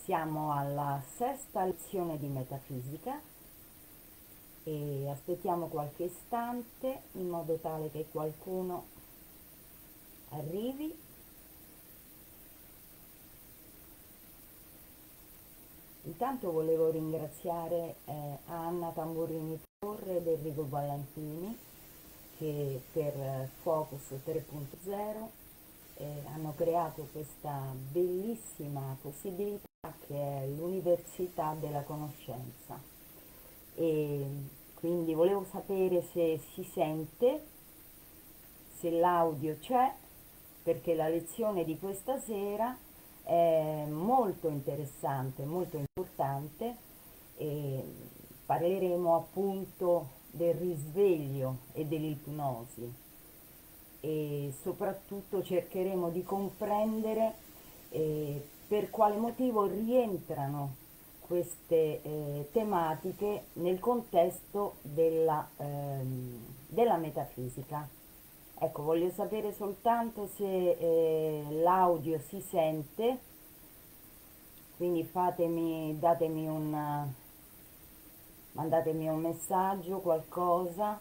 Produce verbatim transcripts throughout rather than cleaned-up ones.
Siamo alla sesta lezione di metafisica e aspettiamo qualche istante in modo tale che qualcuno arrivi. Intanto volevo ringraziare eh, Anna Tamburini Torre ed Enrico Valentini che per Focus tre punto zero eh, hanno creato questa bellissima possibilità che è l'Università della Conoscenza. E quindi volevo sapere se si sente, se l'audio c'è, perché la lezione di questa sera è molto interessante, molto importante e parleremo appunto del risveglio e dell'ipnosi e soprattutto cercheremo di comprendere eh, per quale motivo rientrano queste eh, tematiche nel contesto della, ehm, della metafisica. Ecco, voglio sapere soltanto se eh, l'audio si sente, quindi fatemi, datemi un, mandatemi un messaggio, qualcosa.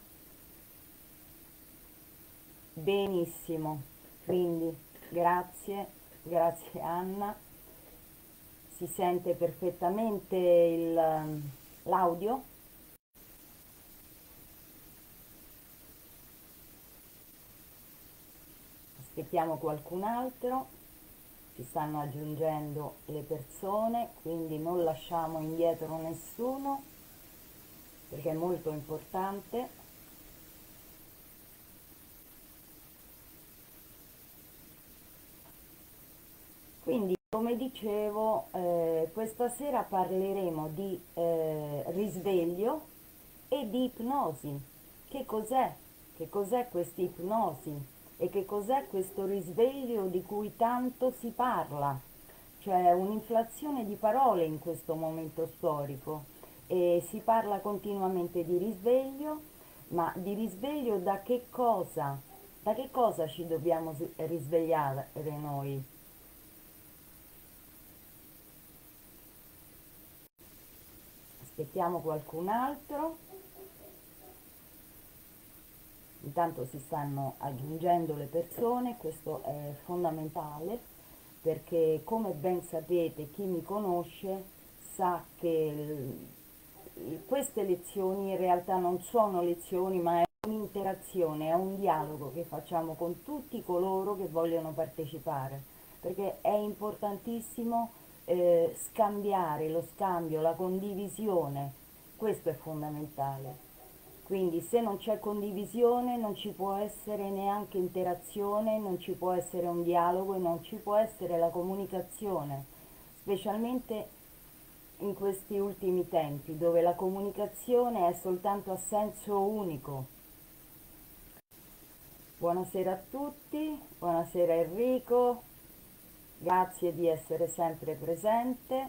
Benissimo, quindi grazie, grazie Anna. Si sente perfettamente il, l'audio? Aspettiamo qualcun altro. Si stanno aggiungendo le persone, quindi non lasciamo indietro nessuno perché è molto importante. Quindi, come dicevo, eh, questa sera parleremo di eh, risveglio e di ipnosi. Che cos'è? Che cos'è questa ipnosi? E che cos'è questo risveglio di cui tanto si parla? C'è un'inflazione di parole in questo momento storico e si parla continuamente di risveglio, ma di risveglio da che cosa? Da che cosa ci dobbiamo risvegliare noi? Aspettiamo qualcun altro. Intanto si stanno aggiungendo le persone, questo è fondamentale perché come ben sapete chi mi conosce sa che il, queste lezioni in realtà non sono lezioni ma è un'interazione, è un dialogo che facciamo con tutti coloro che vogliono partecipare perché è importantissimo eh, scambiare, lo scambio, la condivisione, questo è fondamentale. Quindi se non c'è condivisione non ci può essere neanche interazione, non ci può essere un dialogo e non ci può essere la comunicazione, specialmente in questi ultimi tempi dove la comunicazione è soltanto a senso unico. Buonasera a tutti, buonasera Enrico, grazie di essere sempre presente.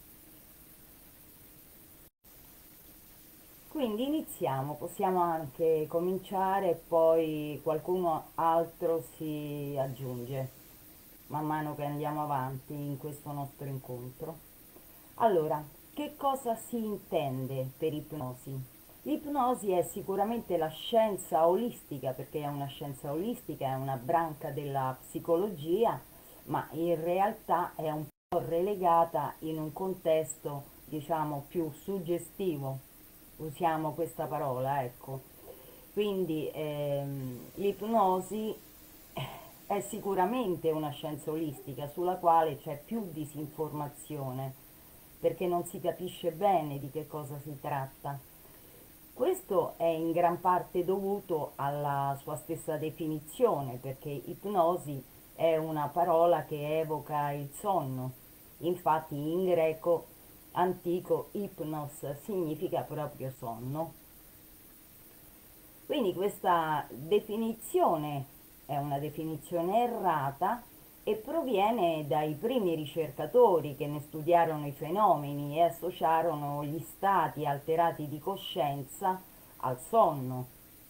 Quindi iniziamo, possiamo anche cominciare e poi qualcuno altro si aggiunge man mano che andiamo avanti in questo nostro incontro. Allora, che cosa si intende per ipnosi? L'ipnosi è sicuramente la scienza olistica, perché è una scienza olistica, è una branca della psicologia, ma in realtà è un po' relegata in un contesto, diciamo, più suggestivo, usiamo questa parola, ecco. Quindi ehm, l'ipnosi è sicuramente una scienza olistica sulla quale c'è più disinformazione perché non si capisce bene di che cosa si tratta. Questo è in gran parte dovuto alla sua stessa definizione, perché ipnosi è una parola che evoca il sonno. Infatti in greco antico ipnos significa proprio sonno. Quindi questa definizione è una definizione errata e proviene dai primi ricercatori che ne studiarono i fenomeni e associarono gli stati alterati di coscienza al sonno.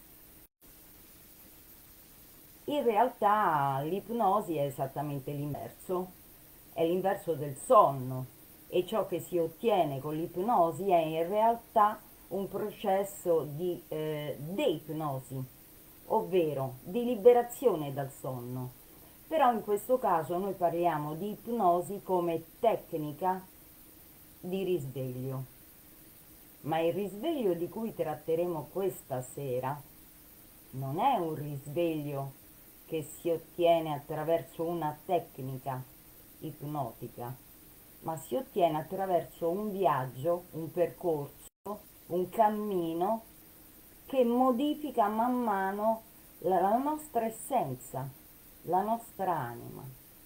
In realtà l'ipnosi è esattamente l'inverso, è l'inverso del sonno e ciò che si ottiene con l'ipnosi è in realtà un processo di eh, deipnosi, ovvero di liberazione dal sonno. Però in questo caso noi parliamo di ipnosi come tecnica di risveglio. Ma il risveglio di cui tratteremo questa sera non è un risveglio che si ottiene attraverso una tecnica ipnotica, ma si ottiene attraverso un viaggio, un percorso, un cammino che modifica man mano la, la nostra essenza, la nostra anima.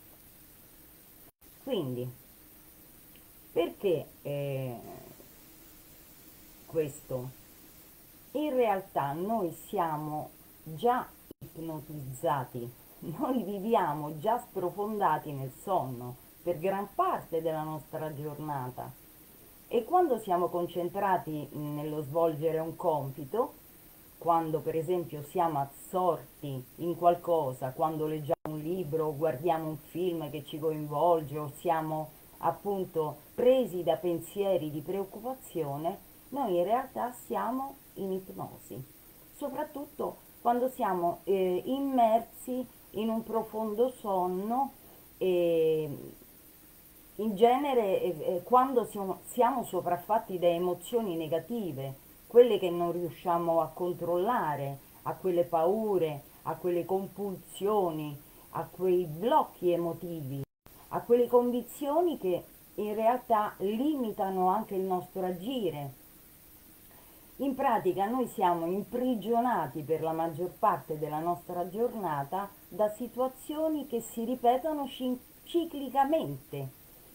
Quindi, perché eh, questo? In realtà noi siamo già ipnotizzati, noi viviamo già sprofondati nel sonno per gran parte della nostra giornata e quando siamo concentrati nello svolgere un compito, quando per esempio siamo assorti in qualcosa, quando leggiamo un libro, guardiamo un film che ci coinvolge o siamo appunto presi da pensieri di preoccupazione, noi in realtà siamo in ipnosi, soprattutto quando siamo eh, immersi in un profondo sonno e in genere eh, eh, quando siamo, siamo sopraffatti da emozioni negative, quelle che non riusciamo a controllare, a quelle paure, a quelle compulsioni, a quei blocchi emotivi, a quelle condizioni che in realtà limitano anche il nostro agire. In pratica noi siamo imprigionati per la maggior parte della nostra giornata da situazioni che si ripetono cin- ciclicamente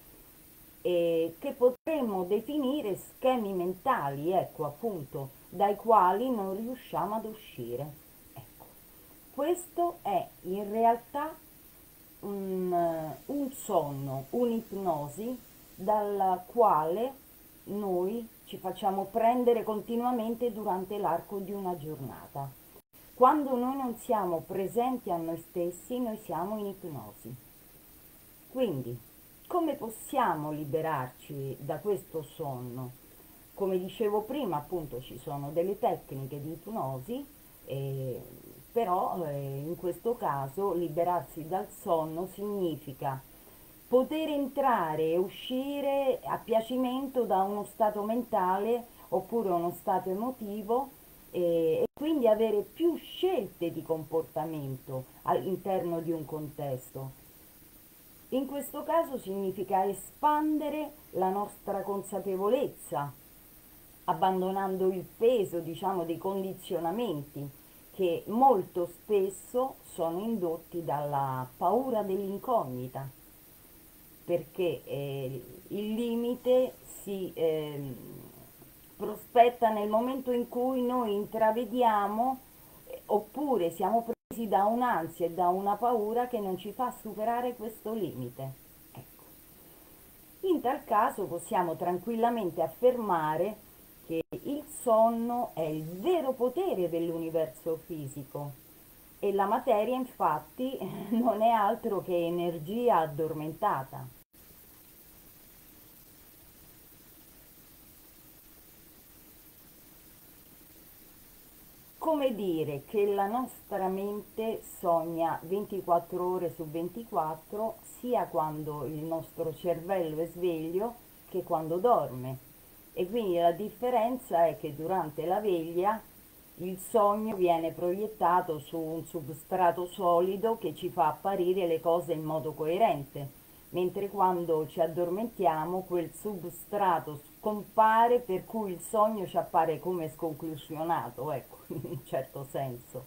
e che potremmo definire schemi mentali, ecco appunto, dai quali non riusciamo ad uscire. Ecco, questo è in realtà un, eh, un sonno, un'ipnosi dalla quale noi ci facciamo prendere continuamente durante l'arco di una giornata. Quando noi non siamo presenti a noi stessi, noi siamo in ipnosi. Quindi, come possiamo liberarci da questo sonno? Come dicevo prima, appunto, ci sono delle tecniche di ipnosi, eh, però eh, in questo caso liberarsi dal sonno significa poter entrare e uscire a piacimento da uno stato mentale oppure uno stato emotivo eh, e quindi avere più scelte di comportamento all'interno di un contesto. In questo caso significa espandere la nostra consapevolezza, abbandonando il peso, diciamo, dei condizionamenti che molto spesso sono indotti dalla paura dell'incognita, perché eh, il limite si eh, prospetta nel momento in cui noi intravediamo eh, oppure siamo presi da un'ansia e da una paura che non ci fa superare questo limite. Ecco. In tal caso possiamo tranquillamente affermare che il sonno è il vero potere dell'universo fisico e la materia infatti non è altro che energia addormentata. Come dire che la nostra mente sogna ventiquattro ore su ventiquattro, sia quando il nostro cervello è sveglio che quando dorme. E quindi la differenza è che durante la veglia il sogno viene proiettato su un substrato solido che ci fa apparire le cose in modo coerente, mentre quando ci addormentiamo quel substrato scompare per cui il sogno ci appare come sconclusionato, ecco, in un certo senso.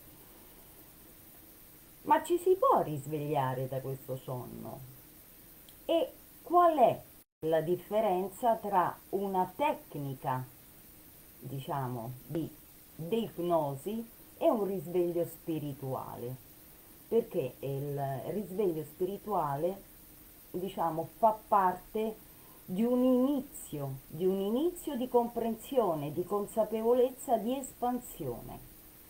Ma ci si può risvegliare da questo sonno? E qual è la differenza tra una tecnica, diciamo, di, di ipnosi e un risveglio spirituale? Perché il risveglio spirituale, diciamo, fa parte di un inizio, di un inizio di comprensione, di consapevolezza, di espansione.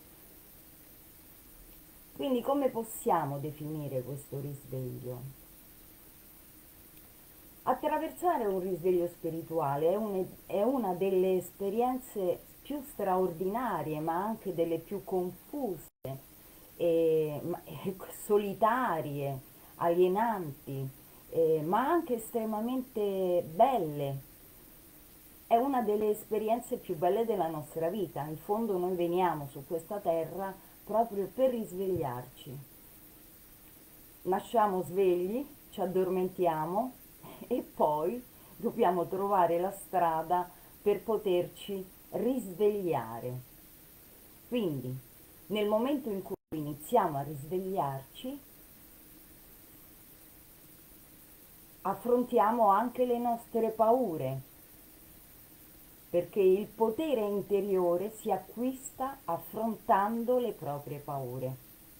Quindi come possiamo definire questo risveglio? Attraversare un risveglio spirituale è, un- è una delle esperienze più straordinarie, ma anche delle più confuse, e, ma- e solitarie, alienanti, eh, ma anche estremamente belle. È una delle esperienze più belle della nostra vita. In fondo noi veniamo su questa terra proprio per risvegliarci. Nasciamo svegli, ci addormentiamo e poi dobbiamo trovare la strada per poterci risvegliare. Quindi, nel momento in cui iniziamo a risvegliarci, affrontiamo anche le nostre paure, perché il potere interiore si acquista affrontando le proprie paure.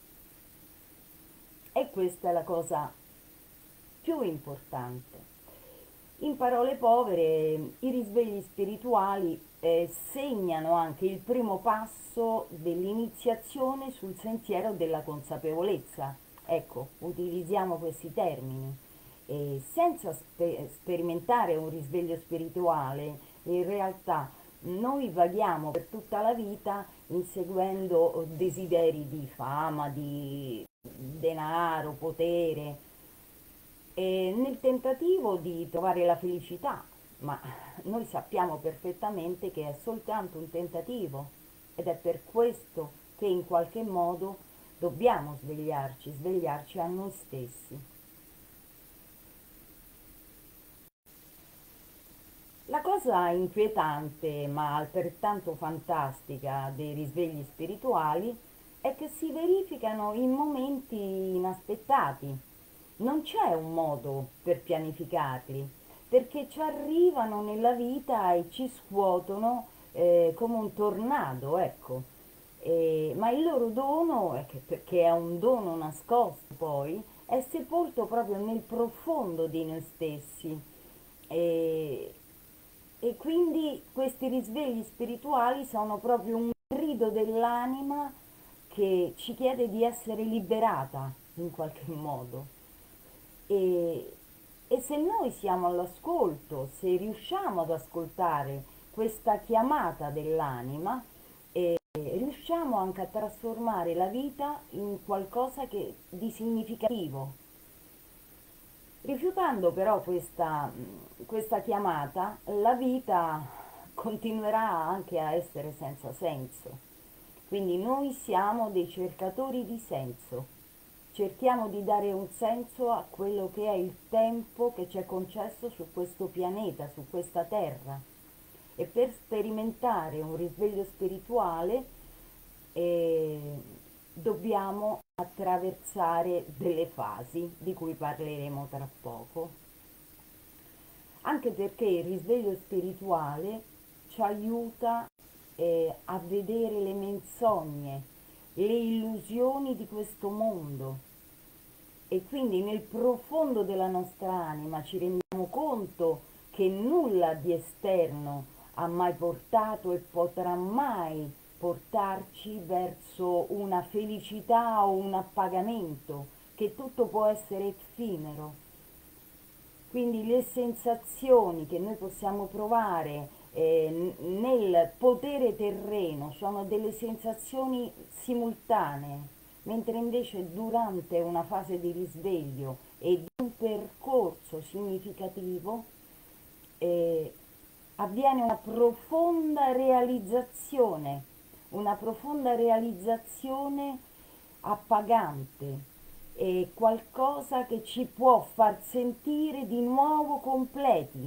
E questa è la cosa più importante. In parole povere, i risvegli spirituali eh, segnano anche il primo passo dell'iniziazione sul sentiero della consapevolezza. Ecco, utilizziamo questi termini. E senza spe- sperimentare un risveglio spirituale, in realtà noi vaghiamo per tutta la vita inseguendo desideri di fama, di denaro, potere, e nel tentativo di trovare la felicità, ma noi sappiamo perfettamente che è soltanto un tentativo ed è per questo che in qualche modo dobbiamo svegliarci, svegliarci a noi stessi. La cosa inquietante ma altrettanto fantastica dei risvegli spirituali è che si verificano in momenti inaspettati. Non c'è un modo per pianificarli, perché ci arrivano nella vita e ci scuotono eh, come un tornado, ecco. E- ma il loro dono, è che- perché è un dono nascosto poi, è sepolto proprio nel profondo di noi stessi. E, e quindi questi risvegli spirituali sono proprio un grido dell'anima che ci chiede di essere liberata in qualche modo. E, e se noi siamo all'ascolto, se riusciamo ad ascoltare questa chiamata dell'anima, eh, riusciamo anche a trasformare la vita in qualcosa che, di significativo. Rifiutando però questa, questa chiamata, la vita continuerà anche a essere senza senso. Quindi noi siamo dei cercatori di senso. Cerchiamo di dare un senso a quello che è il tempo che ci è concesso su questo pianeta, su questa terra. E per sperimentare un risveglio spirituale eh, dobbiamo attraversare delle fasi di cui parleremo tra poco, anche perché il risveglio spirituale ci aiuta eh, a vedere le menzogne, le illusioni di questo mondo, e quindi nel profondo della nostra anima ci rendiamo conto che nulla di esterno ha mai portato e potrà mai portarci verso una felicità o un appagamento, che tutto può essere effimero. Quindi le sensazioni che noi possiamo provare eh, nel potere terreno sono delle sensazioni simultanee, mentre invece durante una fase di risveglio e di un percorso significativo eh, avviene una profonda realizzazione, una profonda realizzazione appagante, è qualcosa che ci può far sentire di nuovo completi.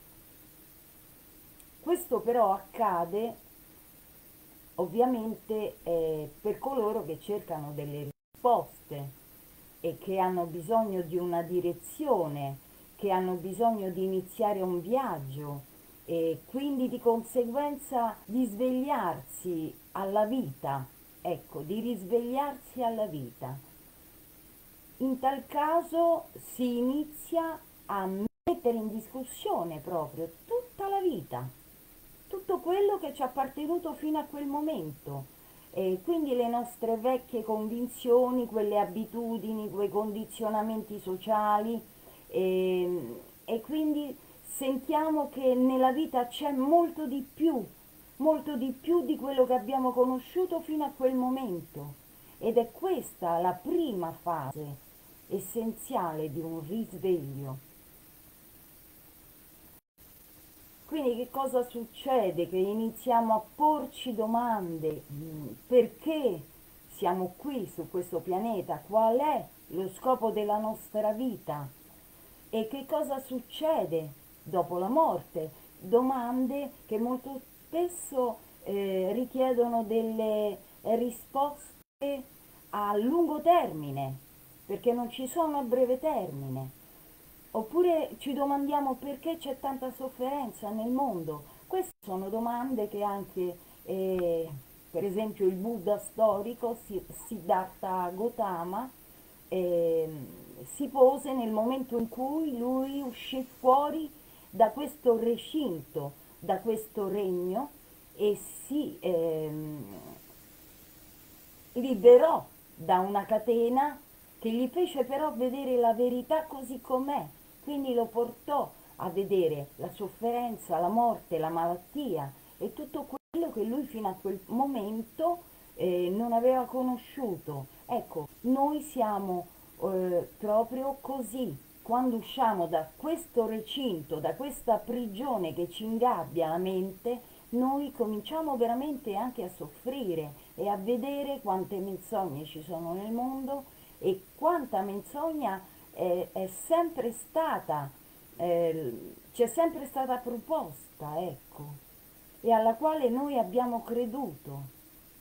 Questo però accade ovviamente eh, per coloro che cercano delle risposte e che hanno bisogno di una direzione, che hanno bisogno di iniziare un viaggio e quindi di conseguenza di svegliarsi alla vita, ecco, di risvegliarsi alla vita. In tal caso si inizia a mettere in discussione proprio tutta la vita, tutto quello che ci è appartenuto fino a quel momento. E quindi le nostre vecchie convinzioni, quelle abitudini, quei condizionamenti sociali, e, e quindi sentiamo che nella vita c'è molto di più, molto di più di quello che abbiamo conosciuto fino a quel momento. Ed è questa la prima fase essenziale di un risveglio. Quindi che cosa succede? Che iniziamo a porci domande, mh, perché siamo qui su questo pianeta, qual è lo scopo della nostra vita e che cosa succede dopo la morte. Domande che molto spesso eh, richiedono delle risposte a lungo termine, perché non ci sono a breve termine. Oppure ci domandiamo perché c'è tanta sofferenza nel mondo. Queste sono domande che anche, eh, per esempio, il Buddha storico Siddhartha Gautama eh, si pose nel momento in cui lui uscì fuori da questo recinto, da questo regno e si ehm, liberò da una catena che gli fece però vedere la verità così com'è, quindi lo portò a vedere la sofferenza, la morte, la malattia e tutto quello che lui fino a quel momento eh, non aveva conosciuto. Ecco, noi siamo eh, proprio così, quando usciamo da questo recinto, da questa prigione che ci ingabbia la mente, noi cominciamo veramente anche a soffrire e a vedere quante menzogne ci sono nel mondo e quanta menzogna eh, è sempre stata, eh, ci è sempre stata proposta, ecco, e alla quale noi abbiamo creduto.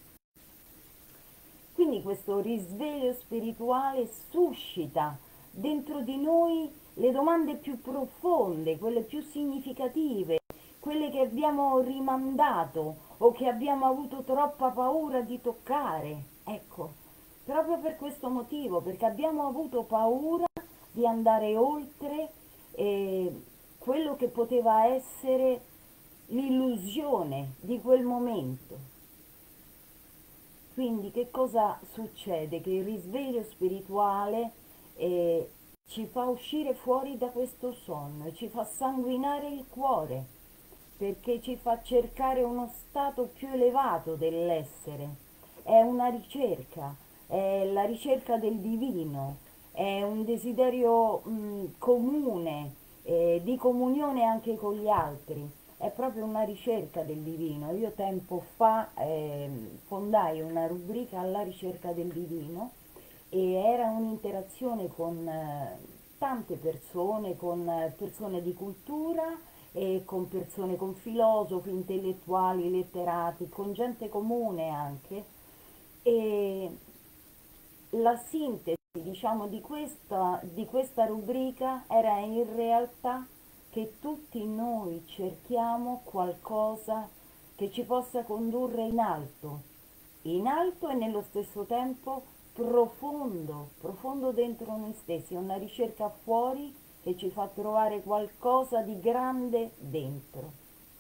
Quindi questo risveglio spirituale suscita dentro di noi le domande più profonde, quelle più significative, quelle che abbiamo rimandato o che abbiamo avuto troppa paura di toccare. Ecco, proprio per questo motivo, perché abbiamo avuto paura di andare oltre eh, quello che poteva essere l'illusione di quel momento. Quindi che cosa succede? Che il risveglio spirituale eh, ci fa uscire fuori da questo sonno e ci fa sanguinare il cuore, perché ci fa cercare uno stato più elevato dell'essere. È una ricerca, è la ricerca del divino, è un desiderio mh, comune, eh, di comunione anche con gli altri. È proprio una ricerca del divino. Io tempo fa eh, fondai una rubrica alla ricerca del divino e era un'interazione con eh, tante persone, con eh, persone di cultura e con persone, con filosofi, intellettuali, letterati, con gente comune anche. E la sintesi, diciamo, di questa, di questa rubrica era in realtà che tutti noi cerchiamo qualcosa che ci possa condurre in alto, in alto e nello stesso tempo profondo, profondo dentro noi stessi, una ricerca fuori che ci fa trovare qualcosa di grande dentro.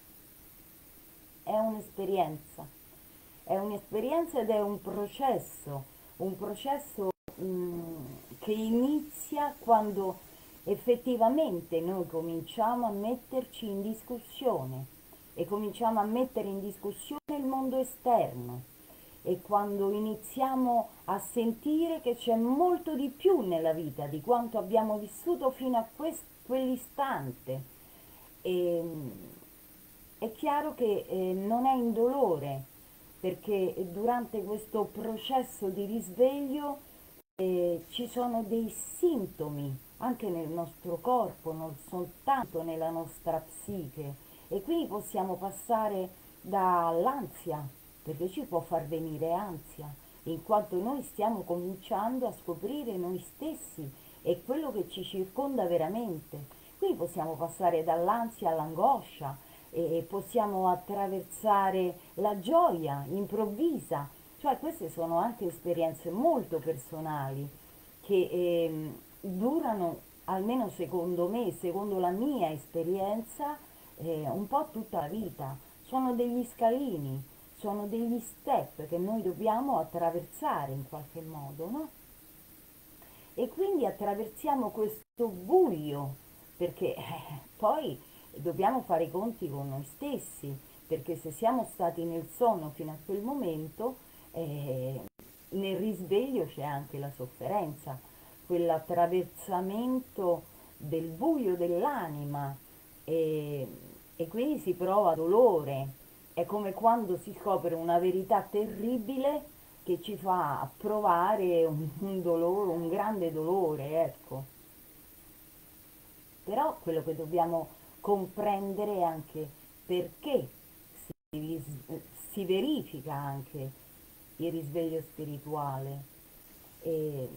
È un'esperienza, è un'esperienza ed è un processo, un processo mh, che inizia quando effettivamente noi cominciamo a metterci in discussione e cominciamo a mettere in discussione il mondo esterno e quando iniziamo a sentire che c'è molto di più nella vita di quanto abbiamo vissuto fino a quest- quell'istante. E, è chiaro che eh, non è indolore, perché durante questo processo di risveglio eh, ci sono dei sintomi anche nel nostro corpo, non soltanto nella nostra psiche, e quindi possiamo passare dall'ansia, perché ci può far venire ansia, in quanto noi stiamo cominciando a scoprire noi stessi e quello che ci circonda veramente. Quindi possiamo passare dall'ansia all'angoscia e possiamo attraversare la gioia improvvisa, cioè queste sono anche esperienze molto personali che ehm, durano, almeno secondo me, secondo la mia esperienza, eh, un po' tutta la vita. Sono degli scalini, sono degli step che noi dobbiamo attraversare in qualche modo, no? E quindi attraversiamo questo buio perché eh, poi dobbiamo fare i conti con noi stessi, perché se siamo stati nel sonno fino a quel momento, eh, nel risveglio c'è anche la sofferenza, quell'attraversamento del buio dell'anima e, e quindi si prova dolore. È come quando si scopre una verità terribile che ci fa provare un, un dolore, un grande dolore, ecco. Però quello che dobbiamo comprendere è anche perché si, ris- si verifica anche il risveglio spirituale. E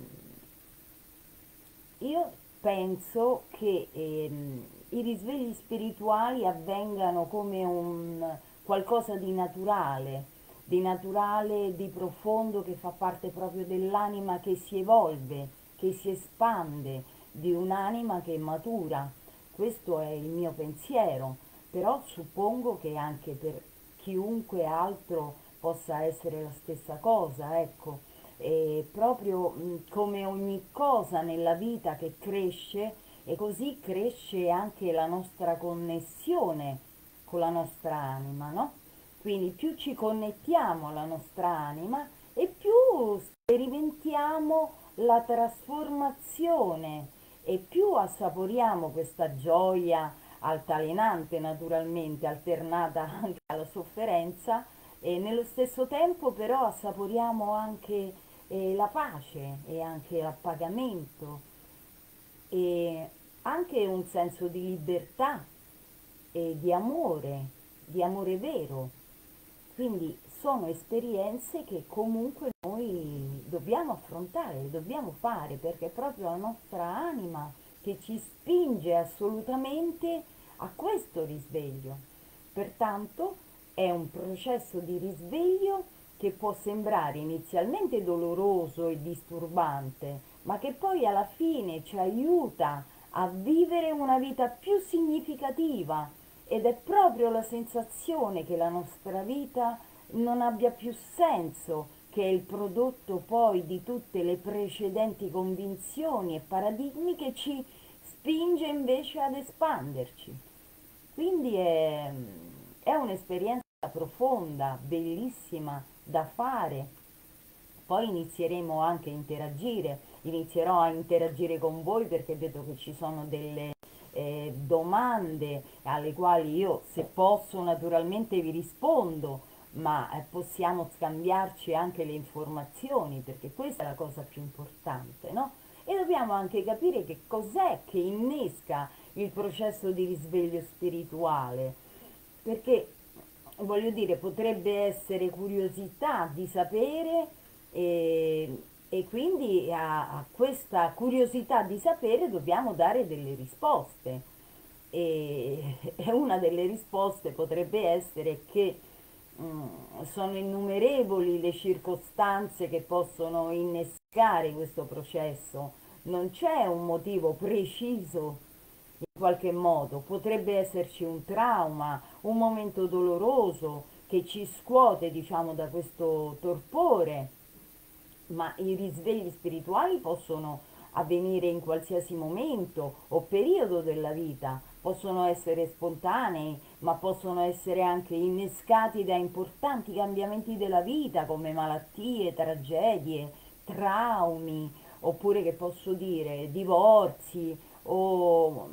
io penso che ehm, i risvegli spirituali avvengano come un qualcosa di naturale, di naturale, di profondo che fa parte proprio dell'anima che si evolve, che si espande, di un'anima che matura. Questo è il mio pensiero, però suppongo che anche per chiunque altro possa essere la stessa cosa, ecco. E proprio mh, come ogni cosa nella vita che cresce, e così cresce anche la nostra connessione con la nostra anima, no? Quindi più ci connettiamo alla nostra anima e più sperimentiamo la trasformazione e più assaporiamo questa gioia altalenante, naturalmente alternata anche alla sofferenza, e nello stesso tempo però assaporiamo anche eh, la pace e anche l'appagamento e anche un senso di libertà e di amore, di amore vero. Quindi sono esperienze che comunque noi dobbiamo affrontare, dobbiamo fare, perché è proprio la nostra anima che ci spinge assolutamente a questo risveglio. Pertanto è un processo di risveglio che può sembrare inizialmente doloroso e disturbante, ma che poi alla fine ci aiuta a vivere una vita più significativa, ed è proprio la sensazione che la nostra vita non abbia più senso, che è il prodotto poi di tutte le precedenti convinzioni e paradigmi, che ci spinge invece ad espanderci. Quindi è, è un'esperienza profonda, bellissima da fare. Poi inizieremo anche a interagire, inizierò a interagire con voi perché vedo che ci sono delle eh, domande alle quali io, se posso, naturalmente vi rispondo, ma eh, possiamo scambiarci anche le informazioni, perché questa è la cosa più importante, no? E dobbiamo anche capire che cos'è che innesca il processo di risveglio spirituale, perché voglio dire, potrebbe essere curiosità di sapere e, e quindi a, a questa curiosità di sapere dobbiamo dare delle risposte. E, e una delle risposte potrebbe essere che mm, sono innumerevoli le circostanze che possono innescare questo processo, non c'è un motivo preciso. In qualche modo potrebbe esserci un trauma, un momento doloroso che ci scuote, diciamo, da questo torpore, ma i risvegli spirituali possono avvenire in qualsiasi momento o periodo della vita, possono essere spontanei, ma possono essere anche innescati da importanti cambiamenti della vita, come malattie, tragedie, traumi, oppure, che posso dire, divorzi o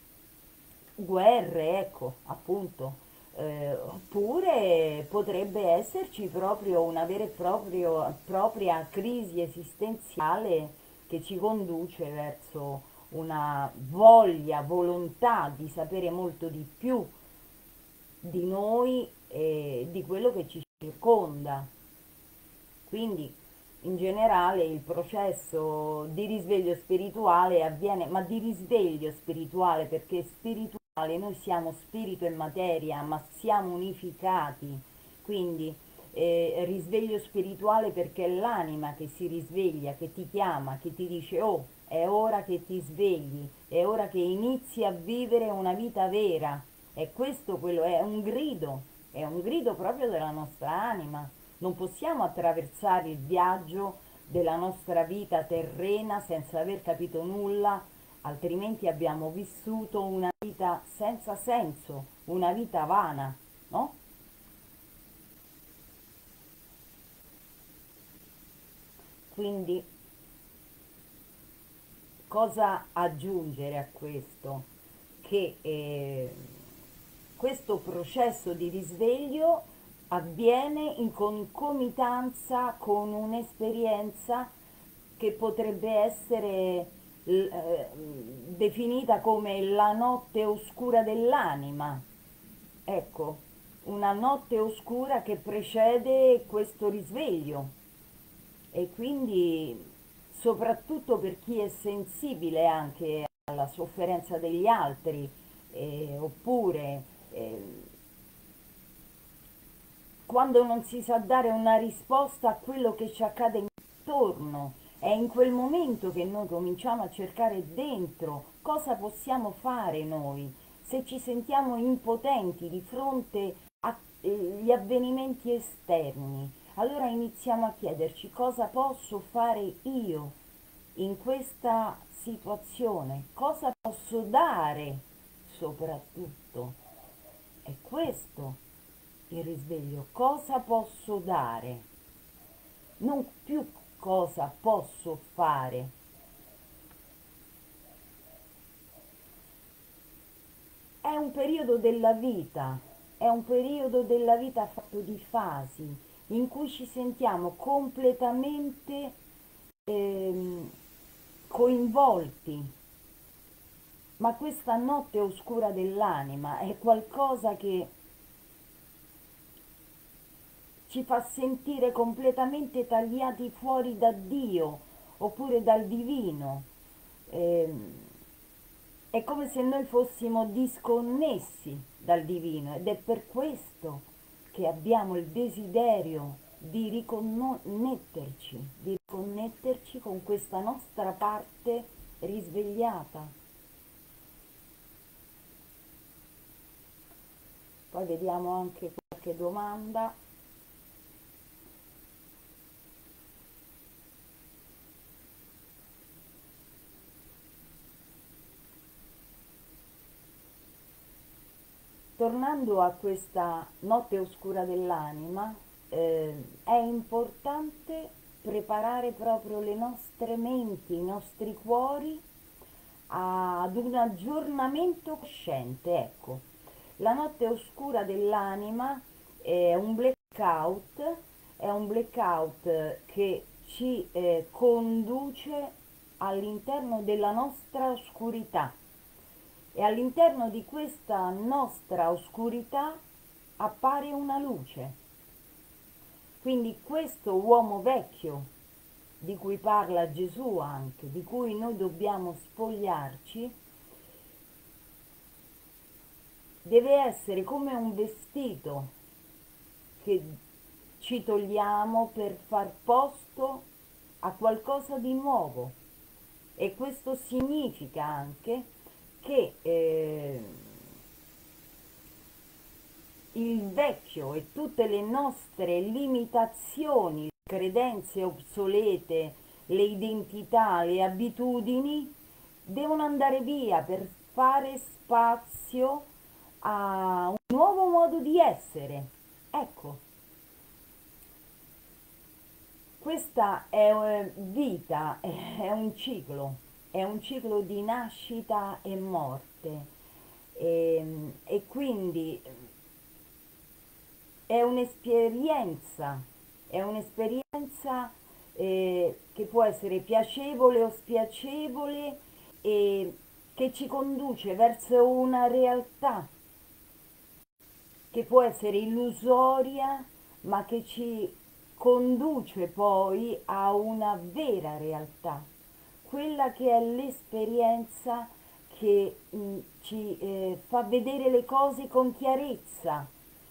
guerre, ecco, appunto. Eh, oppure potrebbe esserci proprio una vera e proprio- propria crisi esistenziale che ci conduce verso una voglia, volontà di sapere molto di più di noi e di quello che ci circonda. Quindi in generale il processo di risveglio spirituale avviene, ma di risveglio spirituale, perché spirituale, noi siamo spirito e materia, ma siamo unificati. Quindi eh, risveglio spirituale perché è l'anima che si risveglia, che ti chiama, che ti dice: oh, è ora che ti svegli, è ora che inizi a vivere una vita vera. E questo quello è un grido, è un grido proprio della nostra anima. Non possiamo attraversare il viaggio della nostra vita terrena senza aver capito nulla altrimenti abbiamo vissuto una vita senza senso, una vita vana, no? Quindi cosa aggiungere a questo? Che eh, questo processo di risveglio avviene in concomitanza con un'esperienza che potrebbe essere eh, definita come la notte oscura dell'anima. Ecco, una notte oscura che precede questo risveglio e quindi soprattutto per chi è sensibile anche alla sofferenza degli altri, eh, oppure eh, quando non si sa dare una risposta a quello che ci accade intorno, è in quel momento che noi cominciamo a cercare dentro cosa possiamo fare noi, se ci sentiamo impotenti di fronte agli avvenimenti esterni. Allora iniziamo a chiederci cosa posso fare io in questa situazione, cosa posso dare soprattutto. È questo il risveglio, cosa posso dare, non più cosa posso fare. È un periodo della vita, è un periodo della vita fatto di fasi in cui ci sentiamo completamente ehm, coinvolti, ma questa notte oscura dell'anima è qualcosa che ci fa sentire completamente tagliati fuori da Dio oppure dal divino. Ehm, è come se noi fossimo disconnessi dal divino ed è per questo che abbiamo il desiderio di riconnetterci, di riconnetterci con questa nostra parte risvegliata. Poi vediamo anche qualche domanda. Tornando a questa notte oscura dell'anima, eh, è importante preparare proprio le nostre menti, i nostri cuori ad un aggiornamento cosciente. Ecco, la notte oscura dell'anima è un blackout, è un blackout che ci eh, conduce all'interno della nostra oscurità e all'interno di questa nostra oscurità appare una luce. Quindi questo uomo vecchio di cui parla Gesù anche, di cui noi dobbiamo spogliarci, deve essere come un vestito che ci togliamo per far posto a qualcosa di nuovo. E questo significa anche che eh, il vecchio e tutte le nostre limitazioni, le credenze obsolete, le identità, le abitudini devono andare via per fare spazio a un nuovo modo di essere. Ecco, questa è eh, vita, è un ciclo, è un ciclo di nascita e morte e, e quindi è un'esperienza, è un'esperienza eh, che può essere piacevole o spiacevole e che ci conduce verso una realtà che può essere illusoria, ma che ci conduce poi a una vera realtà, quella che è l'esperienza che mh, ci eh, fa vedere le cose con chiarezza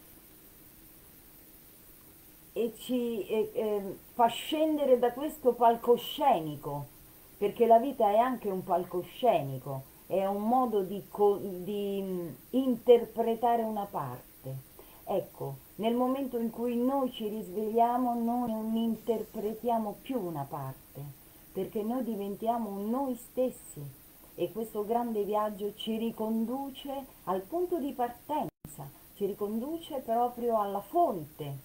e ci eh, eh, fa scendere da questo palcoscenico, perché la vita è anche un palcoscenico, è un modo di, co- di mh, interpretare una parte. Ecco, nel momento in cui noi ci risvegliamo, noi non interpretiamo più una parte, perché noi diventiamo noi stessi e questo grande viaggio ci riconduce al punto di partenza, ci riconduce proprio alla fonte.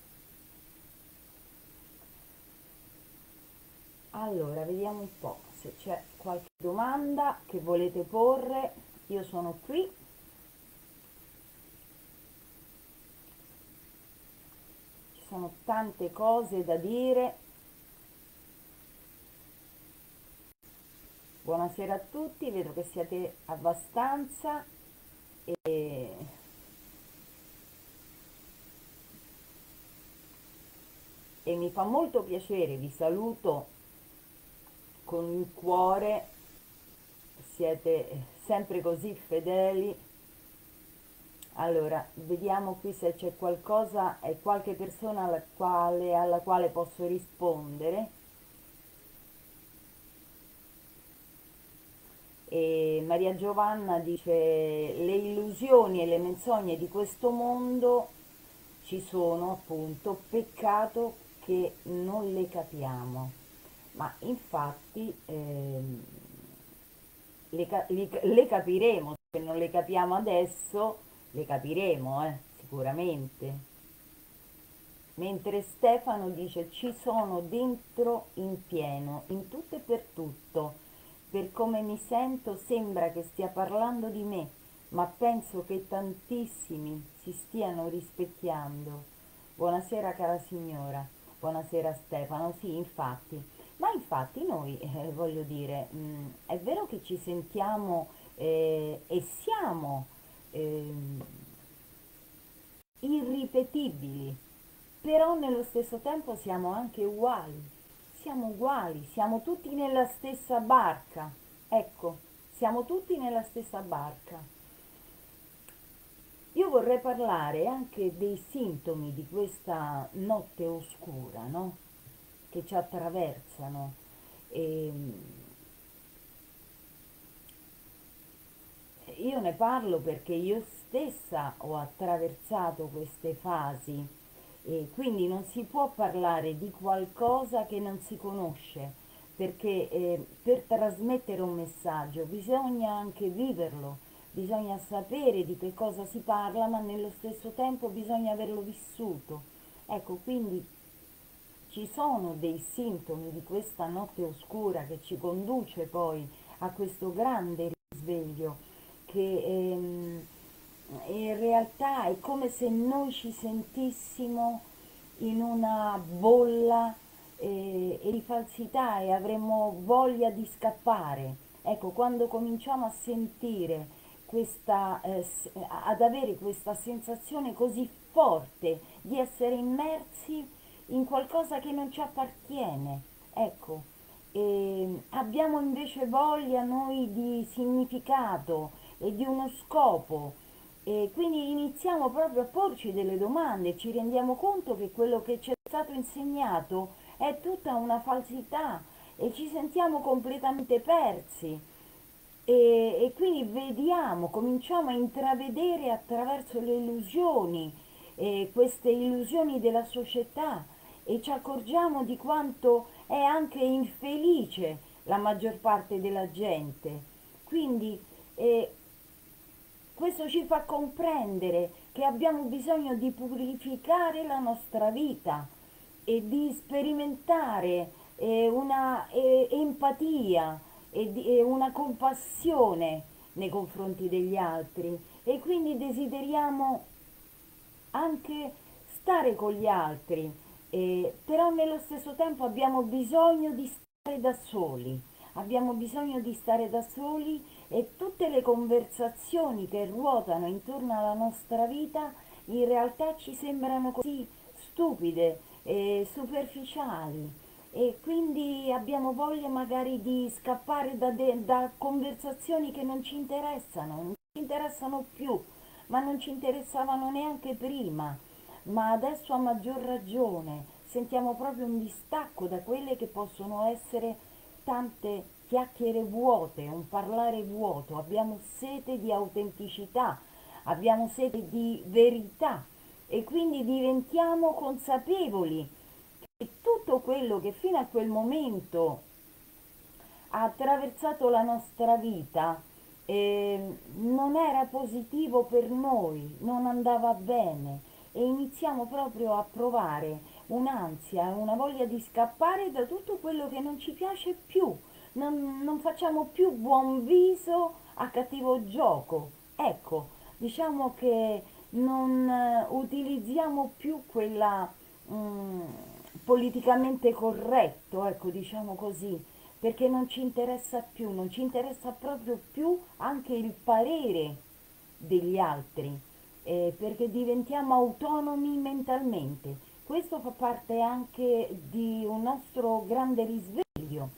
Allora, vediamo un po' se c'è qualche domanda che volete porre. Io sono qui. Ci sono tante cose da dire. Buonasera a tutti, vedo che siete abbastanza e, e mi fa molto piacere, vi saluto con il cuore, siete sempre così fedeli. Allora, vediamo qui se c'è qualcosa e qualche persona alla quale, alla quale posso rispondere. E Maria Giovanna dice: le illusioni e le menzogne di questo mondo ci sono, appunto, peccato che non le capiamo. Ma infatti ehm, le, le, le capiremo, se non le capiamo adesso, le capiremo, eh, sicuramente. Mentre Stefano dice: ci sono dentro in pieno, in tutto e per tutto. Per come mi sento sembra che stia parlando di me, ma penso che tantissimi si stiano rispecchiando. Buonasera cara signora, buonasera Stefano, sì infatti, ma infatti noi eh, voglio dire, mh, è vero che ci sentiamo eh, e siamo ehm, irripetibili, però nello stesso tempo siamo anche uguali, siamo uguali, siamo tutti nella stessa barca, ecco, siamo tutti nella stessa barca. Io vorrei parlare anche dei sintomi di questa notte oscura, no? Che ci attraversano. E io ne parlo perché io stessa ho attraversato queste fasi e quindi non si può parlare di qualcosa che non si conosce, perché eh, per trasmettere un messaggio bisogna anche viverlo, bisogna sapere di che cosa si parla, ma nello stesso tempo bisogna averlo vissuto. Ecco, quindi ci sono dei sintomi di questa notte oscura che ci conduce poi a questo grande risveglio che ehm, in realtà è come se noi ci sentissimo in una bolla eh, e di falsità e avremmo voglia di scappare. Ecco, quando cominciamo a sentire questa, eh, ad avere questa sensazione così forte di essere immersi in qualcosa che non ci appartiene, ecco, e abbiamo invece voglia noi di significato e di uno scopo e quindi iniziamo proprio a porci delle domande, ci rendiamo conto che quello che ci è stato insegnato è tutta una falsità e ci sentiamo completamente persi e, e quindi vediamo, cominciamo a intravedere attraverso le illusioni, eh, queste illusioni della società e ci accorgiamo di quanto è anche infelice la maggior parte della gente. Quindi eh, questo ci fa comprendere che abbiamo bisogno di purificare la nostra vita e di sperimentare eh, una eh, empatia e, di, e una compassione nei confronti degli altri e quindi desideriamo anche stare con gli altri, eh, però nello stesso tempo abbiamo bisogno di stare da soli, abbiamo bisogno di stare da soli e tutte le conversazioni che ruotano intorno alla nostra vita in realtà ci sembrano così stupide e superficiali e quindi abbiamo voglia magari di scappare da, de- da conversazioni che non ci interessano, non ci interessano più, ma non ci interessavano neanche prima, ma adesso a maggior ragione sentiamo proprio un distacco da quelle che possono essere tante chiacchiere vuote, un parlare vuoto, abbiamo sete di autenticità, abbiamo sete di verità e quindi diventiamo consapevoli che tutto quello che fino a quel momento ha attraversato la nostra vita, eh, non era positivo per noi, non andava bene e iniziamo proprio a provare un'ansia, una voglia di scappare da tutto quello che non ci piace più, non, non facciamo più buon viso a cattivo gioco. Ecco, diciamo che non eh, utilizziamo più quella mm, politicamente corretto, ecco, diciamo così, perché non ci interessa più, non ci interessa proprio più anche il parere degli altri, eh, perché diventiamo autonomi mentalmente. Questo fa parte anche di un nostro grande risveglio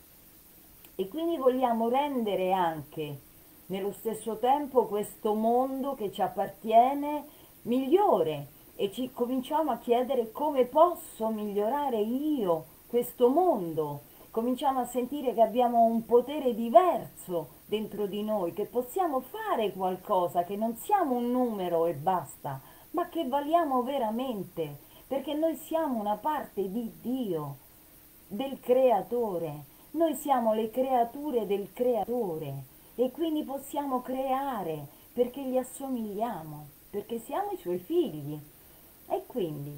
e quindi vogliamo rendere anche nello stesso tempo questo mondo che ci appartiene migliore e ci cominciamo a chiedere come posso migliorare io questo mondo. Cominciamo a sentire che abbiamo un potere diverso dentro di noi, che possiamo fare qualcosa, che non siamo un numero e basta, ma che valiamo veramente, perché noi siamo una parte di Dio, del creatore. Noi siamo le creature del creatore e quindi possiamo creare perché gli assomigliamo, perché siamo i suoi figli. E quindi,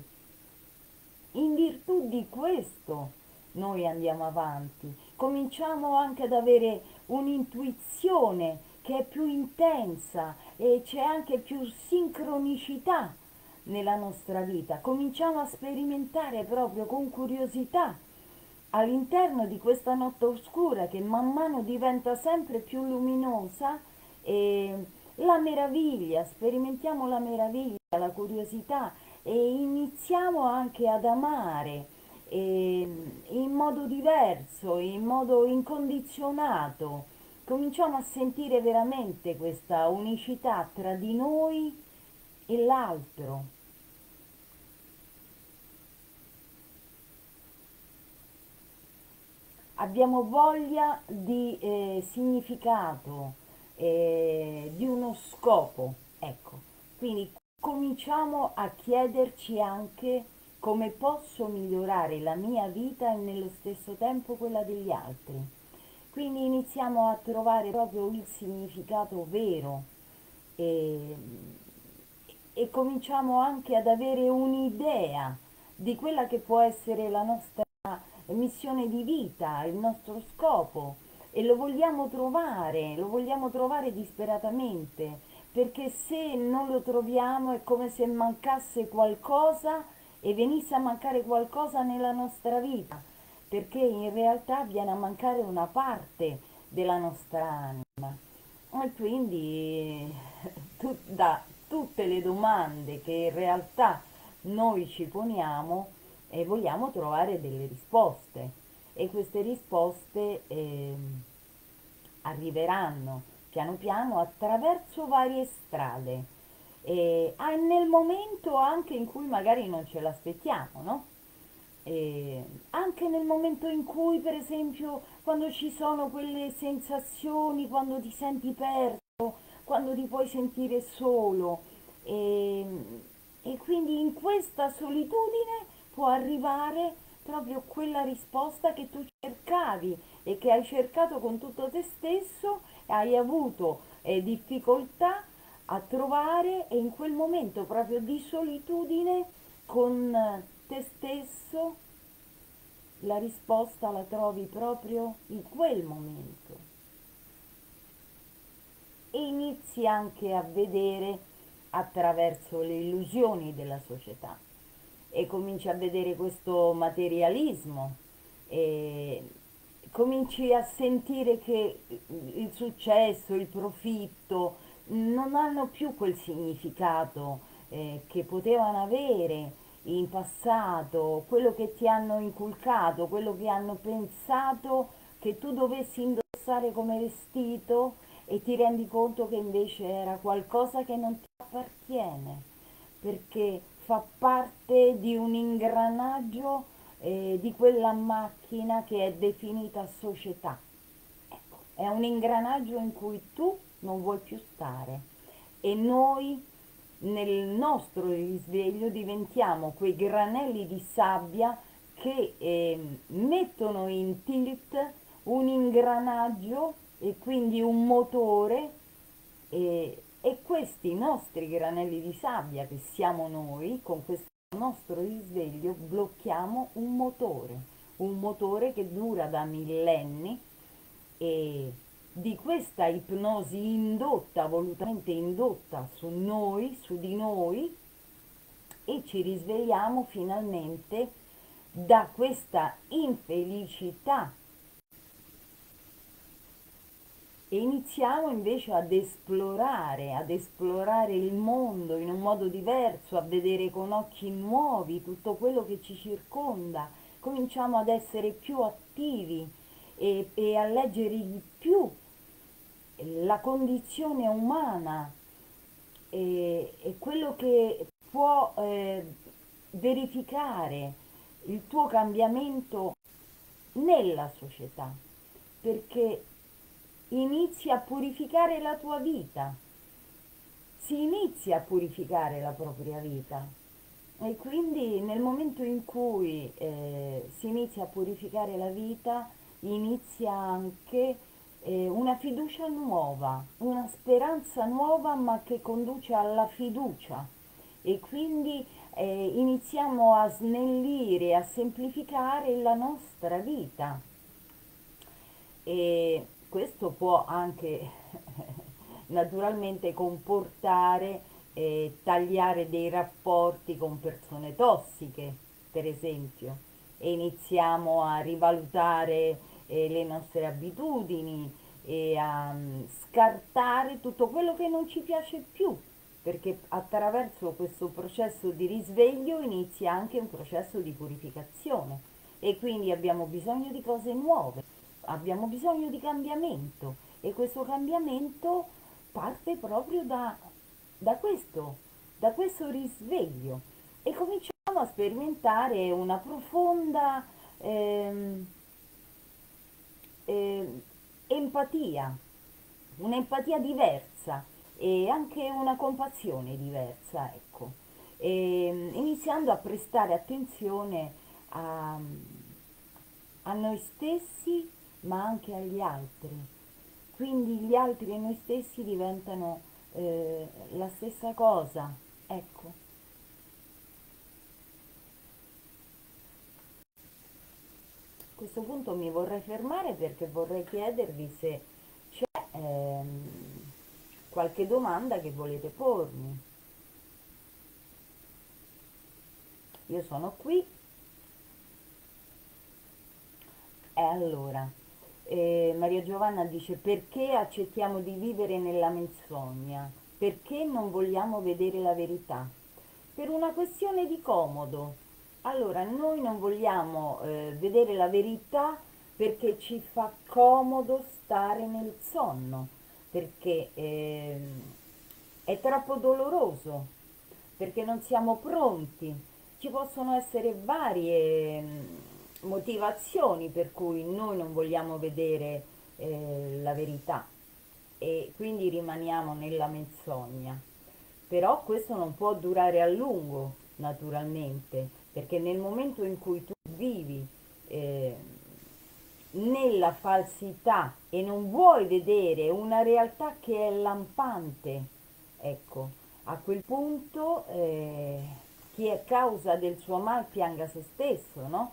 in virtù di questo, noi andiamo avanti. Cominciamo anche ad avere un'intuizione che è più intensa e c'è anche più sincronicità nella nostra vita. Cominciamo a sperimentare proprio con curiosità all'interno di questa notte oscura che man mano diventa sempre più luminosa e la meraviglia, sperimentiamo la meraviglia, la curiosità e iniziamo anche ad amare eh, in modo diverso, in modo incondizionato. Cominciamo a sentire veramente questa unicità tra di noi e l'altro. Abbiamo voglia di eh, significato, eh, di uno scopo, ecco. Quindi cominciamo a chiederci anche come posso migliorare la mia vita e nello stesso tempo quella degli altri. Quindi iniziamo a trovare proprio il significato vero e, e cominciamo anche ad avere un'idea di quella che può essere la nostra missione di vita, il nostro scopo e lo vogliamo trovare, lo vogliamo trovare disperatamente, perché se non lo troviamo è come se mancasse qualcosa e venisse a mancare qualcosa nella nostra vita, perché in realtà viene a mancare una parte della nostra anima. E quindi tu- da tutte le domande che in realtà noi ci poniamo e vogliamo trovare delle risposte e queste risposte ehm, arriveranno piano piano attraverso varie strade e ah, nel momento anche in cui magari non ce l'aspettiamo, no? E anche nel momento in cui, per esempio, quando ci sono quelle sensazioni, quando ti senti perso, quando ti puoi sentire solo e, e quindi in questa solitudine può arrivare proprio quella risposta che tu cercavi e che hai cercato con tutto te stesso e hai avuto eh, difficoltà a trovare e in quel momento proprio di solitudine con te stesso la risposta la trovi proprio in quel momento e inizi anche a vedere attraverso le illusioni della società e cominci a vedere questo materialismo e cominci a sentire che il successo, il profitto non hanno più quel significato eh, che potevano avere in passato, quello che ti hanno inculcato, quello che hanno pensato che tu dovessi indossare come vestito e ti rendi conto che invece era qualcosa che non ti appartiene, perché fa parte di un ingranaggio eh, di quella macchina che è definita società. Ecco, è un ingranaggio in cui tu non vuoi più stare e noi nel nostro risveglio diventiamo quei granelli di sabbia che eh, mettono in tilt un ingranaggio e quindi un motore e, e questi nostri granelli di sabbia che siamo noi, con questo nostro risveglio blocchiamo un motore, un motore che dura da millenni e di questa ipnosi indotta, volutamente indotta su noi, su di noi, e ci risvegliamo finalmente da questa infelicità e iniziamo invece ad esplorare, ad esplorare il mondo in un modo diverso, a vedere con occhi nuovi tutto quello che ci circonda, cominciamo ad essere più attivi e, e a leggere di più la condizione umana e, e quello che può eh, verificare il tuo cambiamento nella società, perché inizi a purificare la tua vita, si inizia a purificare la propria vita e quindi nel momento in cui eh, si inizia a purificare la vita inizia anche eh, una fiducia nuova, una speranza nuova ma che conduce alla fiducia e quindi eh, iniziamo a snellire, a semplificare la nostra vita e questo può anche naturalmente comportare eh, tagliare dei rapporti con persone tossiche, per esempio, e iniziamo a rivalutare eh, le nostre abitudini e a mm, scartare tutto quello che non ci piace più, perché attraverso questo processo di risveglio inizia anche un processo di purificazione e quindi abbiamo bisogno di cose nuove, abbiamo bisogno di cambiamento e questo cambiamento parte proprio da, da questo, da questo risveglio e cominciamo a sperimentare una profonda ehm, eh, empatia, un'empatia diversa e anche una compassione diversa, ecco. E, iniziando a prestare attenzione a, a noi stessi ma anche agli altri. Quindi gli altri e noi stessi diventano eh, la stessa cosa, ecco. A questo punto mi vorrei fermare perché vorrei chiedervi se c'è ehm, qualche domanda che volete pormi. Io sono qui e allora, eh, Maria Giovanna dice perché accettiamo di vivere nella menzogna? Perché non vogliamo vedere la verità? Per una questione di comodo. Allora, noi non vogliamo eh, vedere la verità perché ci fa comodo stare nel sonno, perché ehm, è troppo doloroso, perché non siamo pronti. Ci possono essere varie mm, motivazioni per cui noi non vogliamo vedere eh, la verità e quindi rimaniamo nella menzogna. Però questo non può durare a lungo, naturalmente, perché nel momento in cui tu vivi eh, nella falsità e non vuoi vedere una realtà che è lampante, ecco, a quel punto eh, chi è causa del suo mal pianga se stesso, no?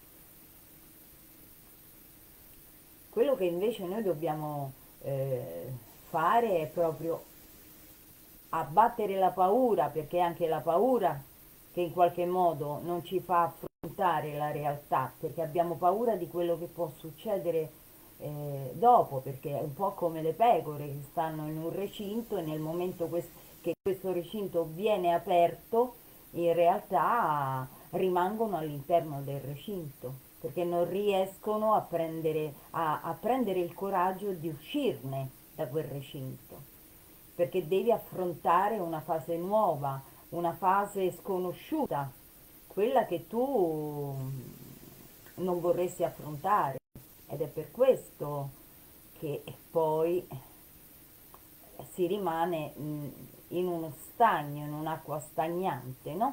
Quello che invece noi dobbiamo eh, fare è proprio abbattere la paura, perché è anche la paura che in qualche modo non ci fa affrontare la realtà, perché abbiamo paura di quello che può succedere eh, dopo, perché è un po' come le pecore che stanno in un recinto e nel momento quest- che questo recinto viene aperto, in realtà rimangono all'interno del recinto, perché non riescono a prendere, a, a prendere il coraggio di uscirne da quel recinto perché devi affrontare una fase nuova, una fase sconosciuta, quella che tu non vorresti affrontare. Ed è per questo che poi si rimane in uno stagno, in un'acqua stagnante, no?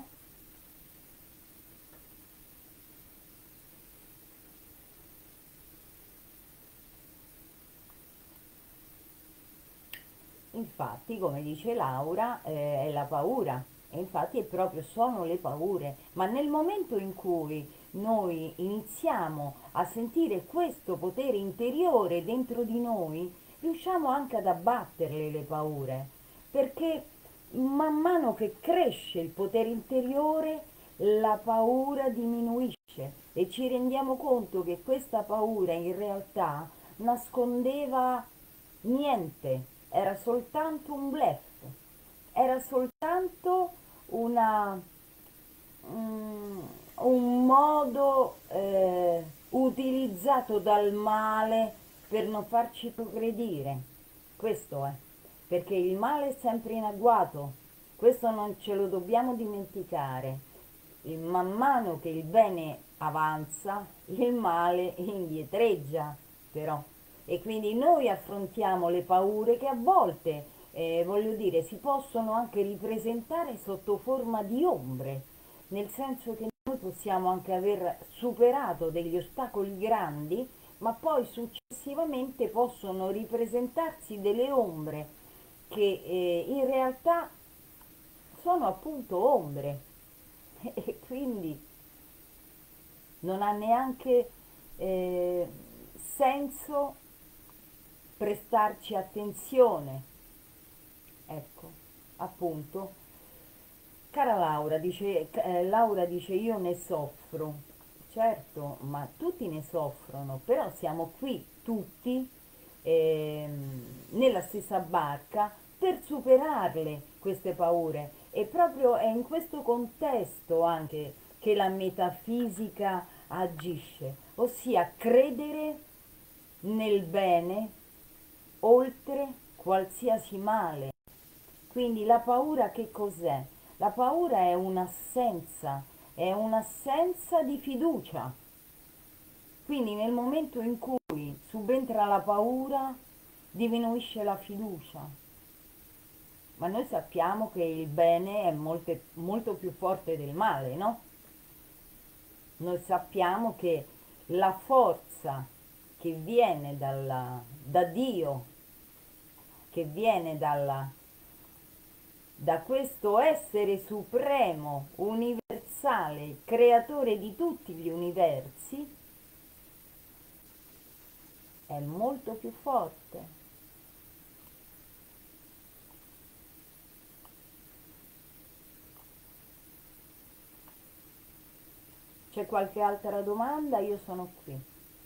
infatti, come dice Laura, eh, è la paura. E infatti è proprio sono le paure. Ma nel momento in cui noi iniziamo a sentire questo potere interiore dentro di noi, riusciamo anche ad abbatterle le paure. Perché man mano che cresce il potere interiore, la paura diminuisce e ci rendiamo conto che questa paura in realtà nascondeva niente, era soltanto un bluff, era soltanto una, mm, un modo eh, utilizzato dal male per non farci progredire. Questo è, perché il male è sempre in agguato, questo non ce lo dobbiamo dimenticare. E man mano che il bene avanza, il male indietreggia, però. E quindi noi affrontiamo le paure che a volte, eh, voglio dire, si possono anche ripresentare sotto forma di ombre, nel senso che noi possiamo anche aver superato degli ostacoli grandi, ma poi successivamente possono ripresentarsi delle ombre che eh, in realtà sono appunto ombre e quindi non ha neanche eh, senso prestarci attenzione. Ecco, appunto. Cara Laura, dice, eh, Laura dice io ne soffro. Certo, ma tutti ne soffrono, però siamo qui tutti ehm, nella stessa barca per superarle queste paure. E proprio è in questo contesto anche che la metafisica agisce, ossia credere nel bene oltre qualsiasi male. Quindi la paura che cos'è? La paura è un'assenza, è un'assenza di fiducia. Quindi nel momento in cui subentra la paura, diminuisce la fiducia. Ma noi sappiamo che il bene è molte- molto più forte del male, no? Noi sappiamo che la forza che viene dalla- da Dio, che viene dalla, da questo essere supremo, universale, creatore di tutti gli universi, è molto più forte. C'è qualche altra domanda? Io sono qui.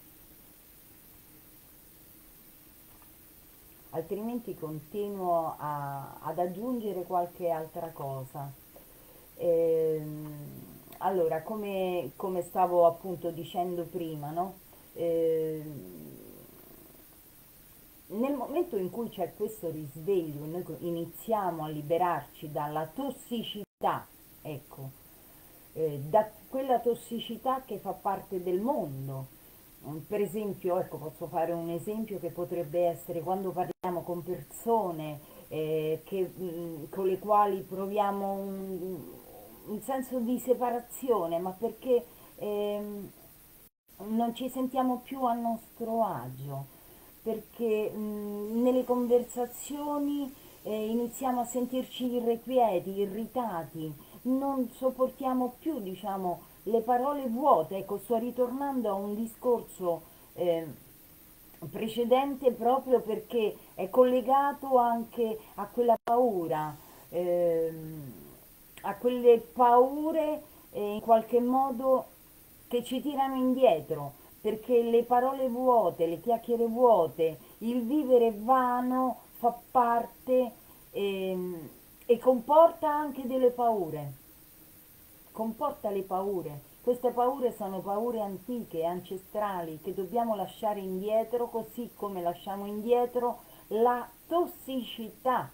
Altrimenti continuo a- ad aggiungere qualche altra cosa. Ehm, allora, come, come stavo appunto dicendo prima, no? Ehm, nel momento in cui c'è questo risveglio, noi co- iniziamo a liberarci dalla tossicità, ecco, eh, da quella tossicità che fa parte del mondo. Mm, Per esempio, ecco, posso fare un esempio che potrebbe essere quando parliamo con persone eh, che, mm, con le quali proviamo un, un senso di separazione, ma perché ehm, non ci sentiamo più a nostro agio, perché mh, nelle conversazioni eh, iniziamo a sentirci irrequieti, irritati, non sopportiamo più, diciamo, le parole vuote. Ecco, sto ritornando a un discorso eh, precedente proprio perché è collegato anche a quella paura, ehm, a quelle paure eh, in qualche modo che ci tirano indietro, perché le parole vuote, le chiacchiere vuote, il vivere vano fa parte ehm, e comporta anche delle paure, comporta le paure. Queste paure sono paure antiche, ancestrali, che dobbiamo lasciare indietro, così come lasciamo indietro la tossicità.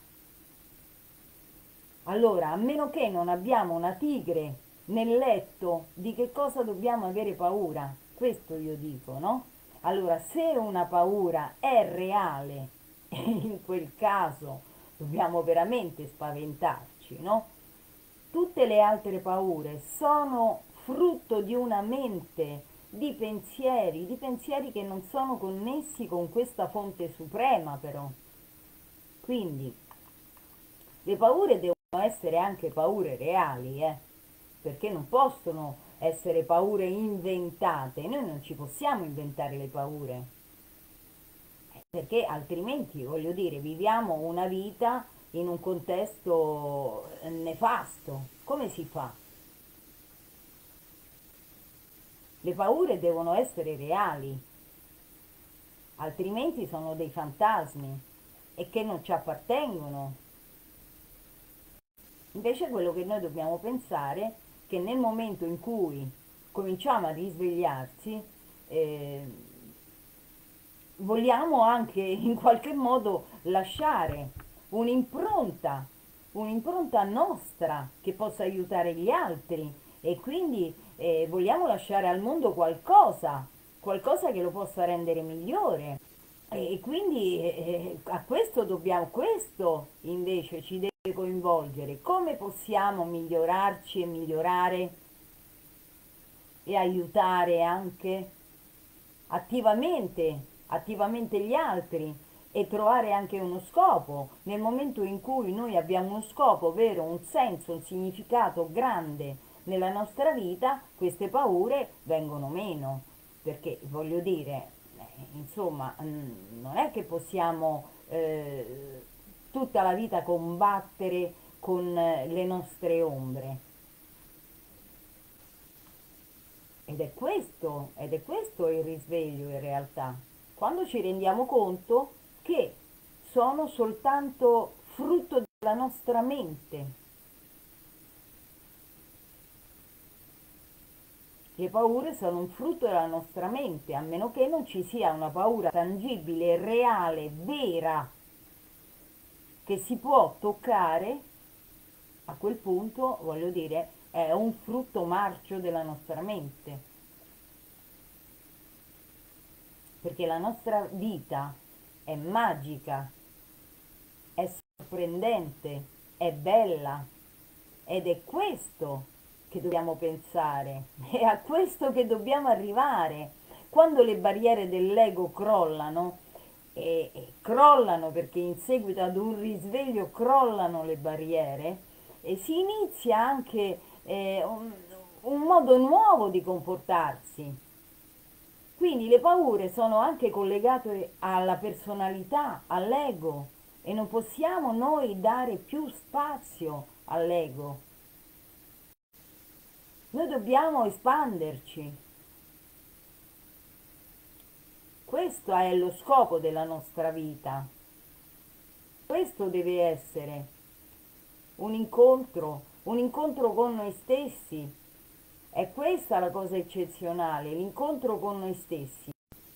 Allora, a meno che non abbiamo una tigre nel letto, di che cosa dobbiamo avere paura? Questo io dico, no? Allora, se una paura è reale, in quel caso dobbiamo veramente spaventarci, no? Tutte le altre paure sono frutto di una mente, di pensieri, di pensieri che non sono connessi con questa fonte suprema, però. Quindi Le paure devono essere anche paure reali, eh? Perché non possono essere paure inventate. Noi non ci possiamo inventare le paure, perché altrimenti, voglio dire, viviamo una vita in un contesto nefasto. Come si fa? Le paure devono essere reali, altrimenti sono dei fantasmi e che non ci appartengono. Invece quello che noi dobbiamo pensare è che nel momento in cui cominciamo a risvegliarsi, eh, vogliamo anche in qualche modo lasciare un'impronta, un'impronta nostra che possa aiutare gli altri e quindi eh, vogliamo lasciare al mondo qualcosa, qualcosa che lo possa rendere migliore. E quindi eh, a questo dobbiamo, questo invece ci deve coinvolgere. Come possiamo migliorarci e migliorare e aiutare anche attivamente, attivamente gli altri e trovare anche uno scopo. Nel momento in cui noi abbiamo uno scopo vero, un senso, un significato grande nella nostra vita, queste paure vengono meno. Perché voglio dire, eh, insomma, mm, non è che possiamo eh, tutta la vita combattere con eh, le nostre ombre. Ed è questo, ed è questo il risveglio in realtà, quando ci rendiamo conto che sono soltanto frutto della nostra mente. Le paure sono un frutto della nostra mente, a meno che non ci sia una paura tangibile, reale, vera, che si può toccare, a quel punto, voglio dire, è un frutto marcio della nostra mente. Perché la nostra vita è magica, è sorprendente, è bella ed è questo che dobbiamo pensare, è a questo che dobbiamo arrivare. Quando le barriere dell'ego crollano, e, e crollano perché in seguito ad un risveglio crollano le barriere, e si inizia anche eh, un, un modo nuovo di comportarsi. Quindi le paure sono anche collegate alla personalità, all'ego e non possiamo noi dare più spazio all'ego. Noi dobbiamo espanderci. Questo è lo scopo della nostra vita. Questo deve essere un incontro, un incontro con noi stessi. È questa la cosa eccezionale, l'incontro con noi stessi.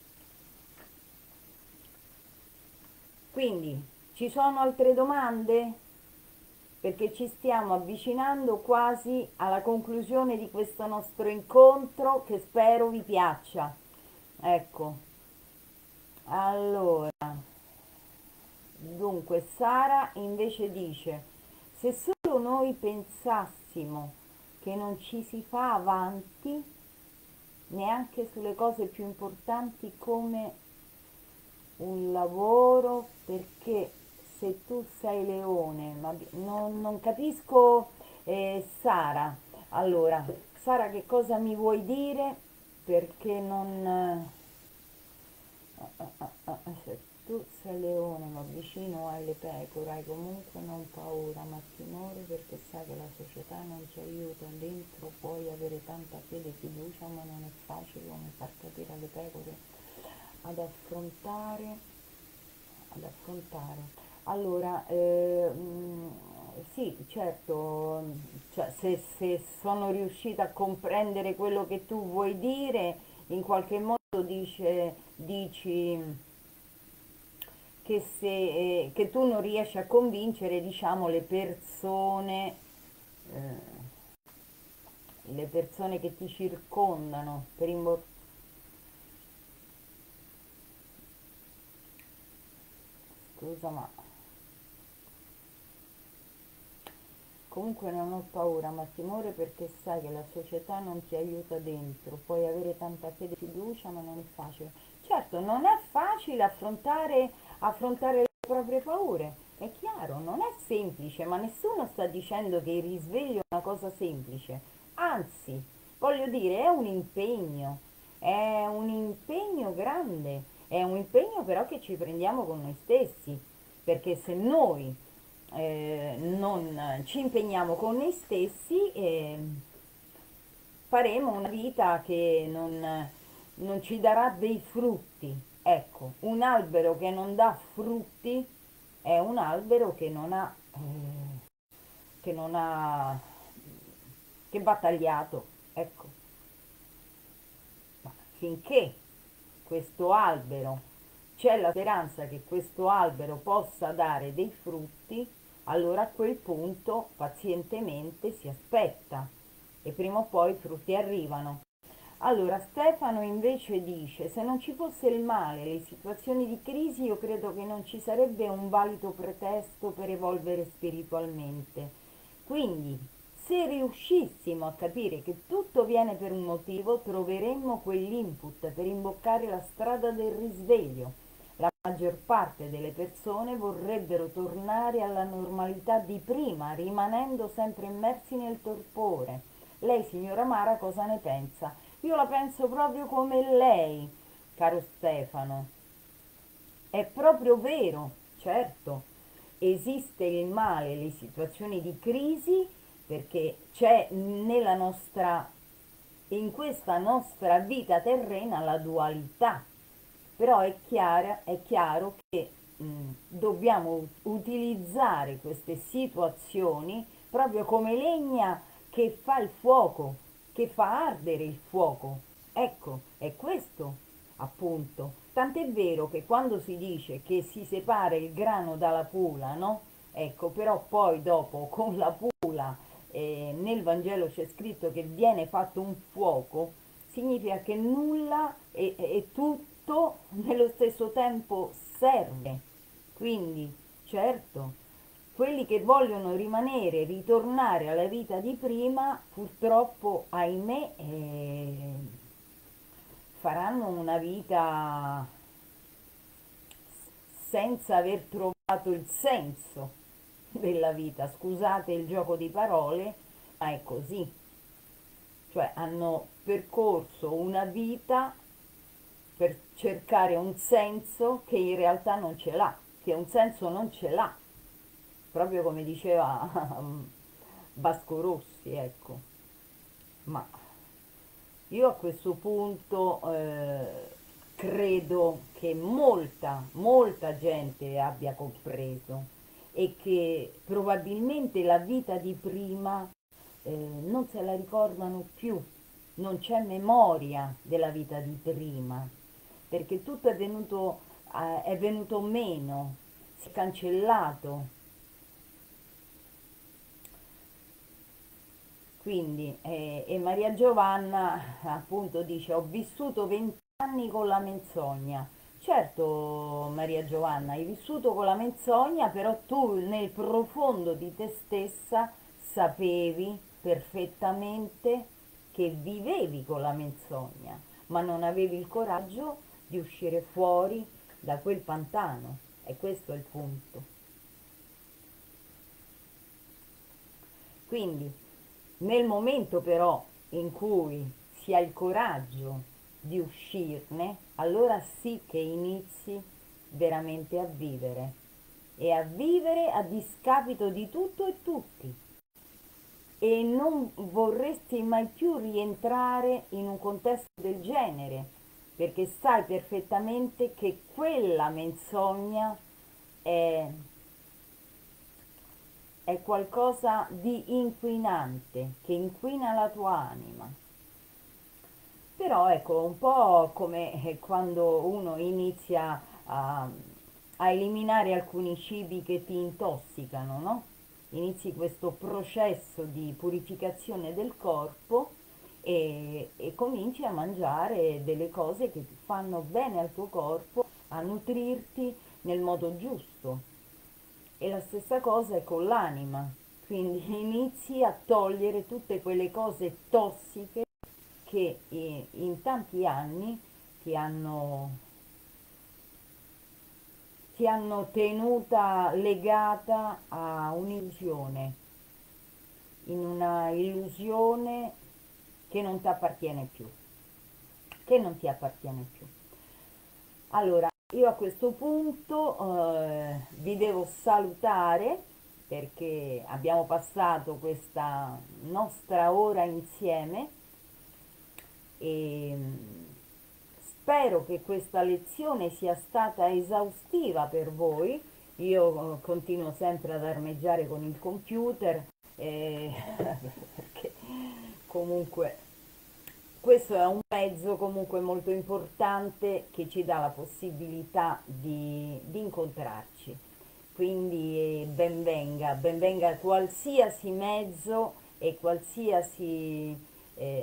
Quindi, ci sono altre domande? Perché ci stiamo avvicinando quasi alla conclusione di questo nostro incontro che spero vi piaccia. Ecco, allora, dunque Sara invece dice, se solo noi pensassimo che non ci si fa avanti neanche sulle cose più importanti come un lavoro, perché se tu sei leone, ma non, non capisco eh, Sara. Allora, Sara, che cosa mi vuoi dire? Perché non... eh, ah, ah, ah, ah, se tu sei leone, ma vicino hai le pecore, hai comunque non paura, ma timore perché sai che la società non ci aiuta. Dentro puoi avere tanta fede e fiducia, ma non è facile come far capire alle pecore ad affrontare ad affrontare. Allora, eh, mh, sì, certo, cioè, se, se sono riuscita a comprendere quello che tu vuoi dire, in qualche modo dice, dici che, se, eh, che tu non riesci a convincere, diciamo, le persone, eh, le persone che ti circondano per imbor- Scusa, ma comunque non ho paura, ma timore perché sai che la società non ti aiuta dentro, puoi avere tanta fede e fiducia, ma non è facile. Certo, non è facile affrontare, affrontare le proprie paure, È chiaro, non è semplice, ma nessuno sta dicendo che il risveglio è una cosa semplice. Anzi, voglio dire, è un impegno, è un impegno grande, è un impegno però che ci prendiamo con noi stessi, perché se noi eh, non ci impegniamo con noi stessi, eh, faremo una vita che non, non ci darà dei frutti. Ecco, un albero che non dà frutti è un albero che non ha, eh, che non ha, che va tagliato. Ecco, ma finché questo albero, c'è la speranza che questo albero possa dare dei frutti, allora a quel punto pazientemente si aspetta e prima o poi i frutti arrivano. Allora, Stefano invece dice, se non ci fosse il male, le situazioni di crisi, io credo che non ci sarebbe un valido pretesto per evolvere spiritualmente. Quindi, se riuscissimo a capire che tutto viene per un motivo, troveremmo quell'input per imboccare la strada del risveglio. La maggior parte delle persone vorrebbero tornare alla normalità di prima, rimanendo sempre immersi nel torpore. Lei, signora Mara, cosa ne pensa? Io la penso proprio come lei, caro Stefano. È proprio vero, certo, esiste il male, le situazioni di crisi, perché c'è nella nostra, in questa nostra vita terrena la dualità, però è, chiara, è chiaro che mh, dobbiamo utilizzare queste situazioni proprio come legna che fa il fuoco, che fa ardere il fuoco. Ecco, è questo appunto. Tant'è vero che quando si dice che si separa il grano dalla pula, no? Ecco, però poi dopo con la pula eh, nel Vangelo c'è scritto che viene fatto un fuoco, significa che nulla e, e tutto nello stesso tempo serve. Quindi, certo, quelli che vogliono rimanere, ritornare alla vita di prima, purtroppo, ahimè, eh, faranno una vita senza aver trovato il senso della vita. Scusate il gioco di parole, ma è così. Cioè hanno percorso una vita per cercare un senso che in realtà non ce l'ha, che un senso non ce l'ha, proprio come diceva Vasco Rossi, ecco. Ma io a questo punto eh, credo che molta, molta gente abbia compreso e che probabilmente la vita di prima eh, non se la ricordano più, non c'è memoria della vita di prima, perché tutto è venuto, eh, è venuto meno, si è cancellato. Quindi, eh, e Maria Giovanna appunto dice, ho vissuto vent'anni con la menzogna. Certo, Maria Giovanna, hai vissuto con la menzogna, però tu nel profondo di te stessa sapevi perfettamente che vivevi con la menzogna, ma non avevi il coraggio di uscire fuori da quel pantano. E questo è il punto. Quindi, nel momento però in cui si ha il coraggio di uscirne, allora sì che inizi veramente a vivere e a vivere a discapito di tutto e tutti e non vorresti mai più rientrare in un contesto del genere perché sai perfettamente che quella menzogna è, è qualcosa di inquinante che inquina la tua anima. Però ecco, un po' come eh, quando uno inizia a, a eliminare alcuni cibi che ti intossicano, no? Inizi questo processo di purificazione del corpo e, e cominci a mangiare delle cose che ti fanno bene al tuo corpo, a nutrirti nel modo giusto. E la stessa cosa è con l'anima, quindi inizi a togliere tutte quelle cose tossiche che eh, in tanti anni ti hanno, ti hanno tenuta legata a un'illusione, in una illusione che non ti appartiene più, che non ti appartiene più. Allora, io a questo punto eh, vi devo salutare perché abbiamo passato questa nostra ora insieme e mm, spero che questa lezione sia stata esaustiva per voi. Io eh, continuo sempre ad armeggiare con il computer eh, perché comunque questo è un mezzo comunque molto importante che ci dà la possibilità di, di incontrarci. Quindi eh, ben venga, ben venga qualsiasi mezzo e qualsiasi eh,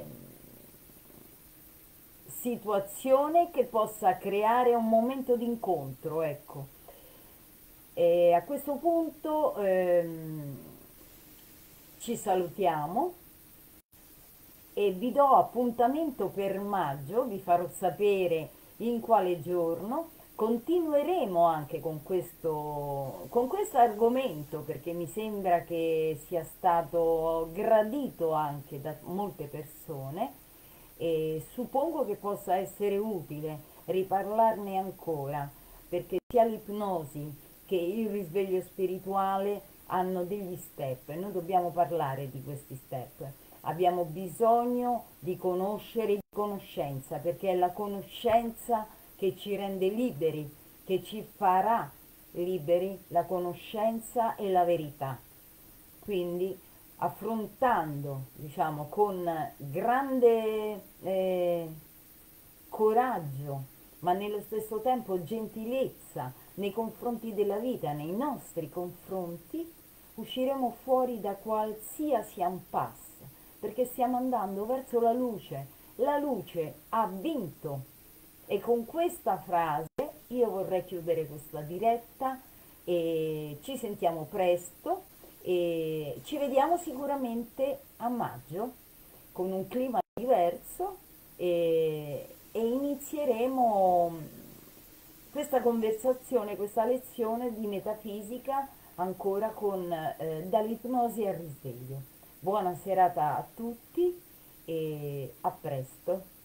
situazione che possa creare un momento di incontro, ecco. E a questo punto ehm, ci salutiamo e vi do appuntamento per maggio, vi farò sapere in quale giorno. Continueremo anche con questo, con questo argomento perché mi sembra che sia stato gradito anche da molte persone e suppongo che possa essere utile riparlarne ancora perché sia l'ipnosi che il risveglio spirituale hanno degli step e noi dobbiamo parlare di questi step. Abbiamo bisogno di conoscere di conoscenza perché è la conoscenza che ci rende liberi, che ci farà liberi, la conoscenza e la verità. Quindi affrontando, diciamo, con grande eh, coraggio, ma nello stesso tempo gentilezza nei confronti della vita, nei nostri confronti, usciremo fuori da qualsiasi impasse, perché stiamo andando verso la luce. La luce ha vinto. E con questa frase io vorrei chiudere questa diretta e ci sentiamo presto e ci vediamo sicuramente a maggio con un clima diverso e, e inizieremo questa conversazione, questa lezione di metafisica ancora con eh, dall'ipnosi al risveglio. Buona serata a tutti e a presto.